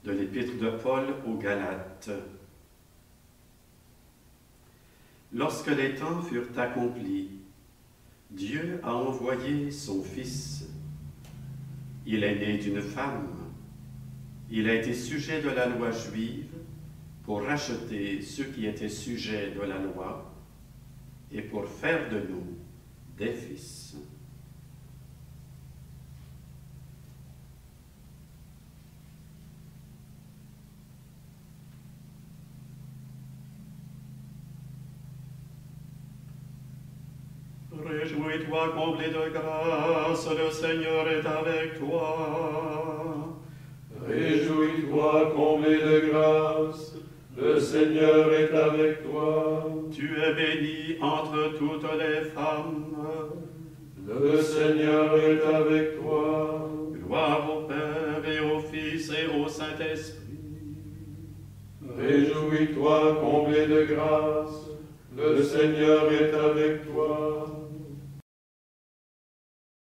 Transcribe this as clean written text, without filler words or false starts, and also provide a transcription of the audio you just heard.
de l'Épître de Paul aux Galates. Lorsque les temps furent accomplis, Dieu a envoyé son Fils. Il est né d'une femme. Il a été sujet de la loi juive pour racheter ceux qui étaient sujets de la loi et pour faire de nous des fils. Réjouis-toi, comblé de grâce, le Seigneur est avec toi. Réjouis-toi, comblé de grâce, le Seigneur est avec toi. Tu es bénie entre toutes les femmes. Le Seigneur est avec toi. Gloire au Père et au Fils et au Saint-Esprit. Réjouis-toi, comblé de grâce, le Seigneur est avec toi.